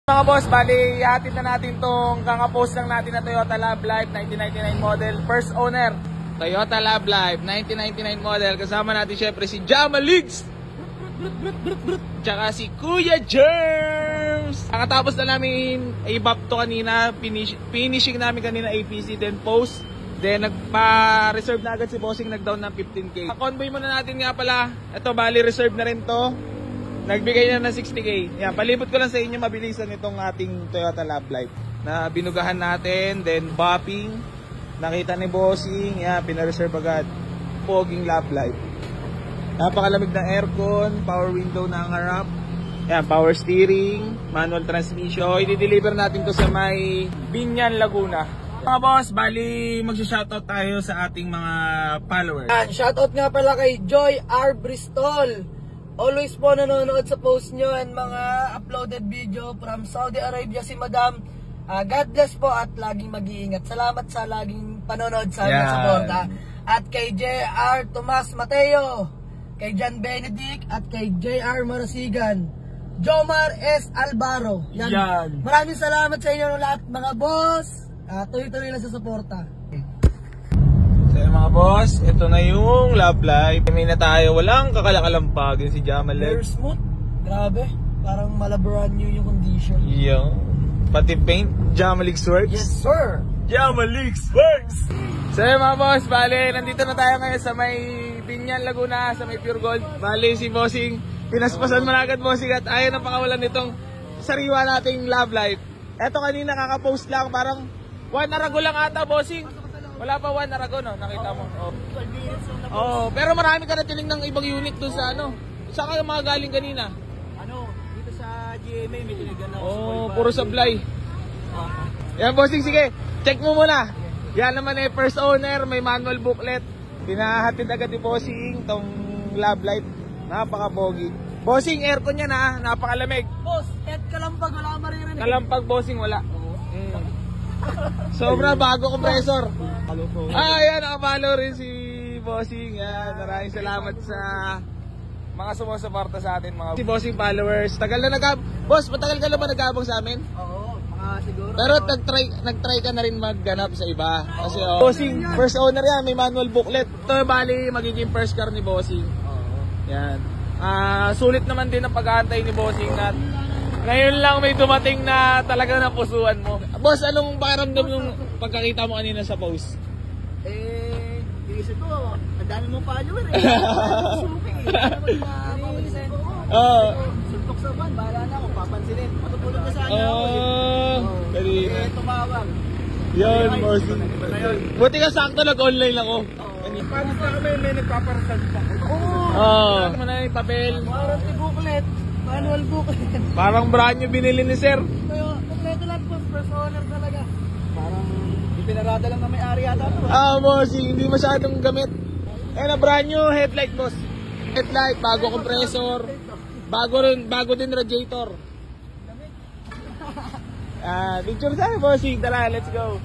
Mga boss, bali ihatid na natin tong kaka-post lang natin na Toyota Love Life 1999 model, first owner Toyota Love Life 1999 model. Kasama natin syempre si Jamalix tsaka si Kuya Germs. Nakatapos na namin i-bap to kanina, finishing namin kanina APC, then post, then nagpa-reserve na agad si Bossing, nag-down ng 15k. Convoy muna natin nga pala, ito bali reserve na rin to. Nagbigay na ng 60k. Yan, palibot ko lang sa inyo mabilisan itong ating Toyota Love Life na binugahan natin, then bopping. Nakita ni Bossing, yan, pina-reserve agad. Poging Love Life. Napakalamig na aircon, power window na ang harap. Yan, power steering, manual transmission. I-deliver natin to sa may Binyan, Laguna. Mga boss, bali magsa-shoutout tayo sa ating mga followers. Yan, shoutout nga pala kay Joy R. Bristol. Always po nanonood sa post nyo and mga uploaded video from Saudi Arabia si Madam. God bless po at laging mag-iingat. Salamat sa laging panonood sa aming suporta. At kay J.R. Tomas Mateo, kay John Benedict at kay J.R. Marasigan, Jomar S. Albaro. Yan. Maraming salamat sa inyo lahat mga boss. Tuloy-tuloy lang sa suporta. So mga boss, ito na yung Love Life. May na tayo, walang kakalakalampag yun si Jamalix. Very smooth. Grabe. Parang malabaran nyo yung condition. Yung pati paint, Jamalix works. Yes sir. Jamalix works. So mga boss, bale, nandito na tayo ngayon sa may Binyan, Laguna, sa may Pure Gold. Bale si Bossing, pinaspasan mo na agad Bossing at ayaw na pakawalan nitong sariwa nating Love Life. Eto kanina kaka-post lang, parang 1 arago lang ata Bossing. Wala pa 1 arago, no? Nakita mo. Oh, pero marami ka na tiling ng ibang unit doon sa ano. Saan ka mga galing kanina? Ano, dito sa GMA may tinigan na. Oh, puro supply. Yan Bossing, sige. Check mo muna. Yan naman eh, first owner, may manual booklet. Pinahatid agad ni Bossing tong Love Life. Napaka-pogi. Bossing, aircon yan ha, napakalamig. Boss, kalampag wala maririnig. Kalampag Bossing, wala. Sobra bago compressor. Ayan, nakapalo rin si Bossing. Yan, maraming salamat sa mga sumusuporta sa atin mga si Bossing followers. Tagal na Boss, matagal ka na ba nag-aabang sa amin? Oo, siguro. Pero nag-try ka na rin magganap sa iba. Kasi Bossing, first owner yan, may manual booklet. Ito bali magiging first car ni Bossing. Yan. Sulit naman din ang pag-aantay ni Bossing na ngayon lang may dumating na talagang napusuan mo. Boss, anong pakiramdam yung pagkakita mo kanina sa post? Iisip ko, ang dami mong follower suntok sa van, bahala na ako, papansinin. Matutulog na sana ako. Tumawag. Yun, boss. Buti ka sakto nag-online ako. Paano sa kami, may nagpaparasal pa. Ano na yung papel? Warranty booklet, manual booklet. Parang brand new binili ni sir. Kompleto lang po, first owner talaga. Parang ipinarada lang na may-ari yata ito. Boss, hindi masyadong gamit. Na brand new headlight, boss. Headlight, bago compressor. Bago din radiator. Picture tayo, bossing. Tara, let's go.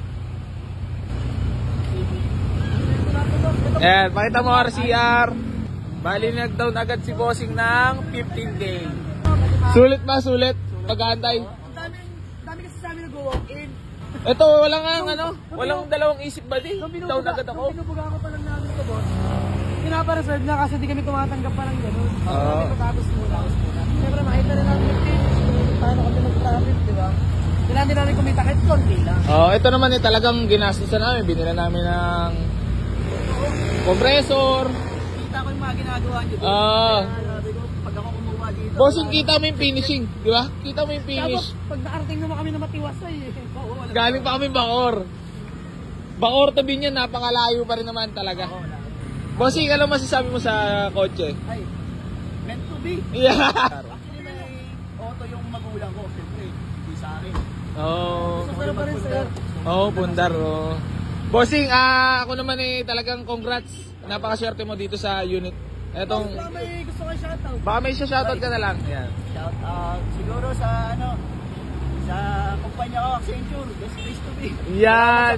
Ayan, pakita mo RCR. Bali nag-down agad si Bossing ng 15k. Sulit ba? Sulit? Pag-aantay? Dami kasi sa amin nag-walk-in. Ito, walang dalawang isip ba di? Down agad ako. Pinubuga ko pa lang namin ito, boss. Pinapareserve na kasi di kami tumatanggap pa ng gano'n. Tapos muna. Siyempre makita na namin yung team. Paano kami mag-traffic, di ba? Kailangan din namin kumita kahit konti lang. Ito naman talagang ginastusan namin. Binila namin ng compressor. Kita ko yung mga ginagawa nyo. Sabi ko, pag ako kumuha dito. Bossing, kita mo yung finishing, di ba? Kita mo yung finish. Tapos, pag naarating naman kami na matiwasay Galing pa kami Bacoor. Bacoor to Binyan, napakalayo pa rin naman talaga. Bossing, alam masasabi mo sa kotse? Ay, meant to be. Yeah. Actually, may auto yung magulang ko. Siyempre, hindi sa akin. Pero pa rin sir. Pundar. Bossing, ako naman talagang congrats. Napakaswerte mo dito sa unit. Etong Baka may gusto kayo shoutout. Baka may shoutout ka na lang. Yan. Shoutout siguro sa sa kumpanya ko, Accenture. Best place to be. Yan.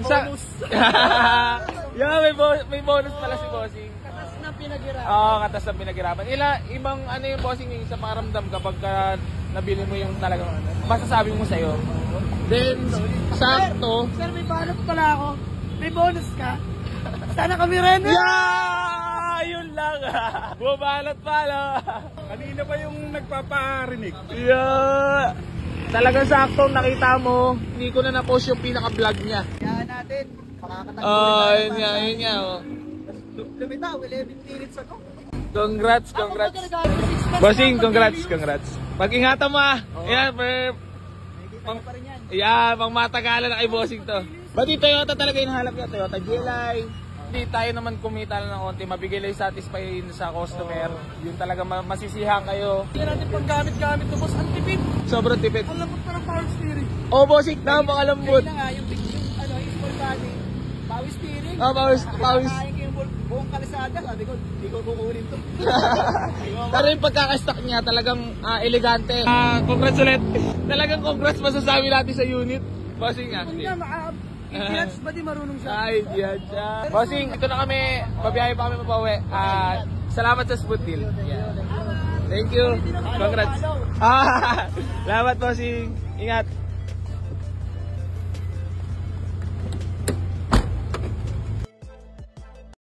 Sa May bonus pala si Bossing. katas na pinaghirapan. Katas na pinaghirapan. Ibang yung Bossing sa pakiramdam kapag nabili mo yung talagang ano. Masasabi mo sa'yo. Then, sakto. Sir, may bonus pala ako. May bonus ka. Sana kami rin. Yeah! Yun lang. Bumalot pala. Kanina pa yung nagpaparinig. Yeah! Talagang sakto, nakita mo. Hindi ko na na-post yung pinaka-vlog niya. Kaya natin. Makakatagpo Yun nga. Oh. Lumitaw, 11 minutes ako. Congrats. Bossing, congrats. Pag-ingatan mo ah. Yan, pang matagalan na kay Bossing to. Ba't yung Toyota talaga yung halap niya? Toyota GLI. Hindi tayo naman kumita lang ng konti. Mabigay lang satisfy sa customer. Yun talaga masisihan kayo. Hindi natin pang gamit-gamit to boss. Ang tipid. Sobrang tipid. Ang lambot pa ng power steering. Oh, Bossing, napakalambot. Kaya nga, yung small body. Power steering. Pawis. Kakain ko yung buong kalisada. Sabi ko, hindi ko kukunin to. Pero yung pagkaka-stock niya talagang elegante. Congrats ulit. Talagang congrats masasabi natin sa unit. Bossing nga. Kung nga, i-clutch ba di marunong siya? Ay, diyan siya. Bossing, ito na kami. Babiyahe pa kami mapawi. Salamat sa Smooth Deal. Yeah. Thank you. Congrats. Salamat, Bossing. Ingat.